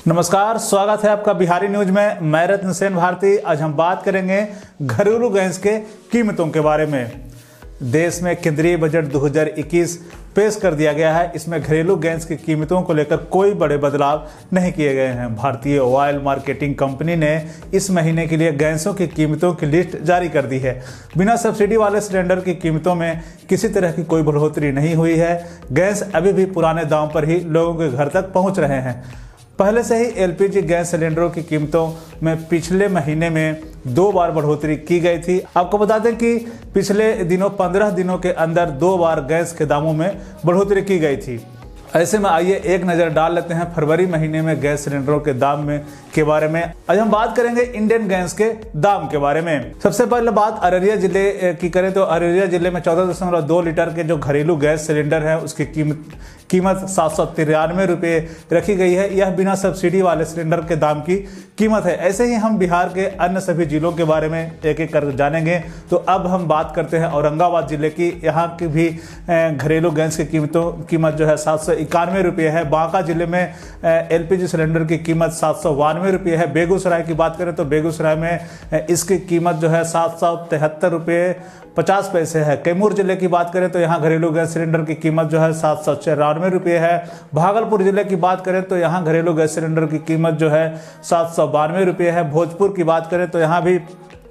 नमस्कार, स्वागत है आपका बिहारी न्यूज में। मैं रत्न सेन भारती। आज हम बात करेंगे घरेलू गैस के कीमतों के बारे में। देश में केंद्रीय बजट 2021 पेश कर दिया गया है। इसमें घरेलू गैस की कीमतों को लेकर कोई बड़े बदलाव नहीं किए गए हैं। भारतीय ऑयल मार्केटिंग कंपनी ने इस महीने के लिए गैसों की कीमतों की लिस्ट जारी कर दी है। बिना सब्सिडी वाले सिलेंडर की कीमतों में किसी तरह की कोई बढ़ोतरी नहीं हुई है। गैस अभी भी पुराने दाम पर ही लोगों के घर तक पहुंच रहे हैं। पहले से ही एलपीजी गैस सिलेंडरों की कीमतों में पिछले महीने में 2 बार बढ़ोतरी की गई थी। आपको बता दें कि पिछले दिनों 15 दिनों के अंदर 2 बार गैस के दामों में बढ़ोतरी की गई थी। ऐसे में आइए एक नज़र डाल लेते हैं फरवरी महीने में गैस सिलेंडरों के दाम के बारे में। आज हम बात करेंगे इंडियन गैस के दाम के बारे में। सबसे पहले बात अररिया जिले की करें तो अररिया जिले में 14.2 लीटर के जो घरेलू गैस सिलेंडर है उसकी कीमत 793 रुपये रखी गई है। यह बिना सब्सिडी वाले सिलेंडर के दाम की कीमत है। ऐसे ही हम बिहार के अन्य सभी जिलों के बारे में एक एक कर जानेंगे। तो अब हम बात करते हैं औरंगाबाद जिले की। यहाँ की भी घरेलू गैस की कीमत जो है 791 रुपये है। बांका जिले में एलपीजी सिलेंडर की कीमत 792 रुपये है। बेगूसराय की बात करें तो बेगूसराय में इसकी कीमत जो है 773 रुपये 50 पैसे है। कैमूर जिले की बात करें तो यहाँ घरेलू गैस सिलेंडर की कीमत जो है 794 रुपये है। भागलपुर जिले की बात करें तो यहाँ घरेलू गैस सिलेंडर की कीमत जो है 792 रुपये है। भोजपुर की बात करें तो यहाँ भी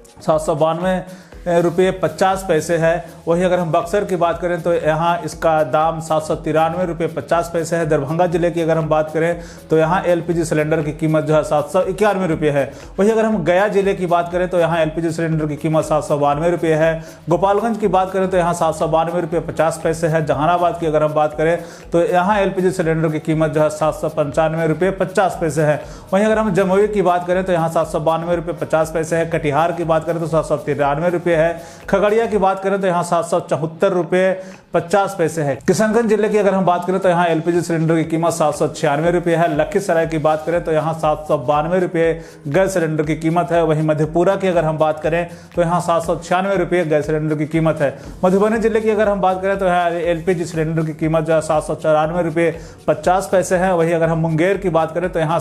792 रुपये 50 पैसे है। वही अगर हम बक्सर की बात करें तो यहाँ इसका दाम 793 रुपये 50 पैसे है। दरभंगा जिले की अगर हम बात करें तो यहाँ एलपीजी सिलेंडर की कीमत जो है 791 रुपये है। वही अगर हम गया जिले की बात करें तो यहाँ एलपीजी सिलेंडर की कीमत 792 रुपये है। गोपालगंज की बात करें तो यहाँ 792 रुपये 50 पैसे है। जहानाबाद की अगर हम बात करें तो यहाँ एलपीजी सिलेंडर की कीमत जो है 795 रुपये 50 पैसे है। वहीं अगर हम जमुई की बात करें तो यहाँ 792 रुपये 50 पैसे है। कटिहार की बात करें तो 793 रुपये है। खगड़िया की बात करें तो यहाँ 774 रुपये 50 पैसे है। किशनगंज जिले की अगर हम बात करें तो यहाँ एलपीजी सिलेंडर की कीमत 796 रुपये है। लखीसराय की बात करें तो यहाँ 792 रुपये गैस सिलेंडर की कीमत है। वहीं मधेपुरा की अगर हम बात करें तो यहाँ 796 रुपये गैस सिलेंडर की कीमत है। मधुबनी जिले की अगर हम बात करें तो यहाँ एलपीजी सिलेंडर की कीमत जो है 794 रुपये 50 पैसे है। वहीं अगर हम मुंगेर की बात करें तो यहाँ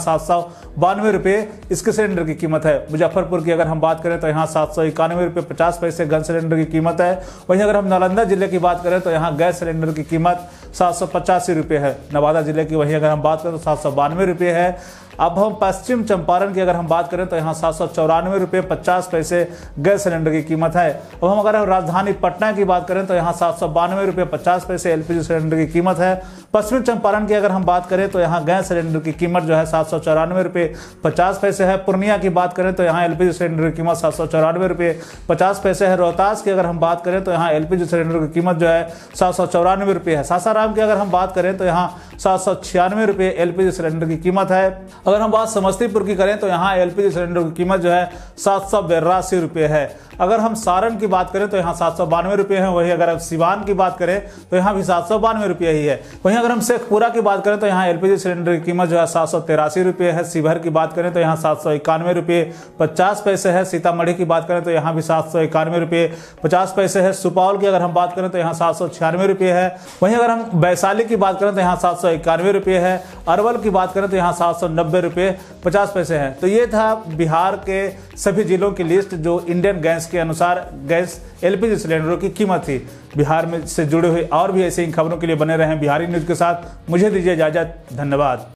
792 रुपये इसके सिलेंडर की कीमत है। मुजफ्फरपुर की अगर हम बात करें तो यहाँ 791 रुपये 50 पैसे गैस सिलेंडर की कीमत है। वहीं अगर हम नालंदा जिले की बात करें तो यहाँ गैस सिलेंडर की कीमत 785 रुपये है। नवादा जिले की वहीं अगर हम बात करें तो 792 रुपये है। अब हम पश्चिम चंपारण की अगर हम बात करें तो यहाँ 794 रुपये 50 पैसे गैस सिलेंडर की कीमत है। अब हम अगर राजधानी पटना की बात करें तो यहाँ 792 रुपये 50 पैसे एलपीजी सिलेंडर की कीमत है। पश्चिमी चंपारण की अगर हम बात करें तो यहाँ गैस सिलेंडर की कीमत जो है 794 रुपये 50 पैसे है। पूर्णिया की बात करें तो यहाँ एलपीजी सिलेंडर की कीमत 794 रुपये 50 पैसे है। रोहतास की अगर हम बात करें तो यहाँ एलपीजी सिलेंडर की कीमत जो है 794 रुपये है। सासाराम की अगर हम बात करें तो यहाँ 796 रुपये एलपीजी सिलेंडर की कीमत है। अगर हम बात समस्तीपुर की करें तो यहाँ एलपीजी सिलेंडर की कीमत जो है 782 रुपये है। अगर हम सारण की बात करें तो यहाँ 792 रुपये है। वहीं अगर हम सिवान की बात करें तो यहाँ भी 792 रुपये ही है। वहीं अगर हम शेखपुरा की बात करें तो यहाँ एलपीजी सिलेंडर की कीमत जो है 783 रुपये है। शिवहर की बात करें तो यहाँ 791 रुपये 50 पैसे है। सीतामढ़ी की बात करें तो यहाँ भी 791 रुपये 50 पैसे है। सुपौल की अगर हम बात करें तो यहाँ 796 रुपये है। वहीं अगर हम वैशाली की बात करें तो यहाँ 791 रुपये है। अरवल की बात करें तो यहाँ 790 रुपये 50 पैसे है। तो ये था बिहार के सभी जिलों की लिस्ट जो इंडियन गैस के अनुसार गैस एलपीजी सिलेंडरों की कीमत थी। बिहार में से जुड़े हुए और भी ऐसे ही खबरों के लिए बने रहें बिहारी न्यूज के साथ। मुझे दीजिए इजाजत। धन्यवाद।